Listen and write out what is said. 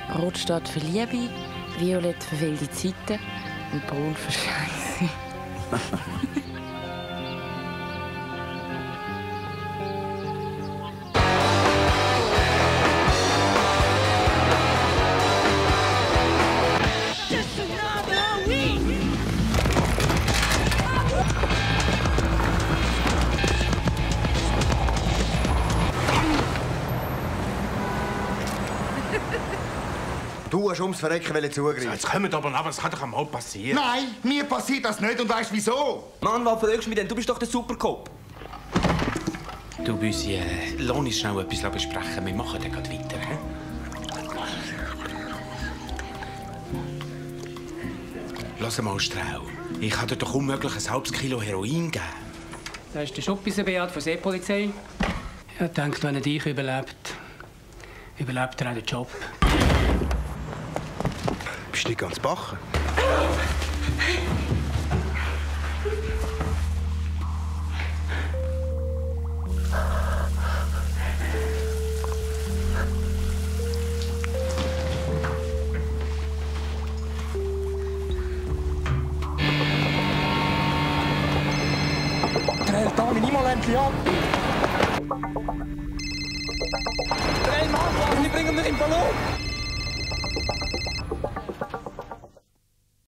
Rot steht für Liebe, Violett für wilde Zeiten und Braun für Scheisse. Du hast ums Verrecken zugreifen. Jetzt kommt aber ab, es kann doch einmal passieren. Nein, mir passiert das nicht und weißt wieso? Mann, was fragst du mich denn? Du bist doch der Supercop. Du, Büsi, lass uns schnell etwas besprechen. Wir machen dann gleich weiter. He? Lass mal, Strau. Ich kann dir doch unmöglich ein halbes Kilo Heroin geben. Da ist der Schuppiser Beat von Seepolizei. Er denkt, wenn er dich überlebt, überlebt er auch den Job. Bist du nicht ganz bachen? Dreh Dami, nimm mal endlich ab! Dreh, Mann, wir bringen ihn in den Ballon!